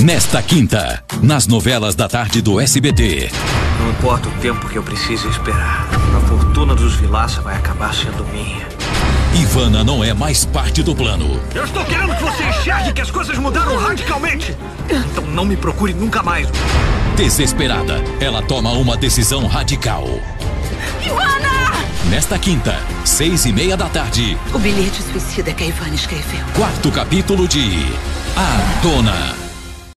Nesta quinta, nas novelas da tarde do SBT. Não importa o tempo que eu precise esperar, a fortuna dos Vilaça vai acabar sendo minha. Ivana não é mais parte do plano. Eu estou querendo que você enxergue que as coisas mudaram radicalmente. Então não me procure nunca mais. Desesperada, ela toma uma decisão radical. Ivana! Nesta quinta, 6:30 da tarde. O bilhete suicida que a Ivana escreveu. 4º capítulo de A Dona.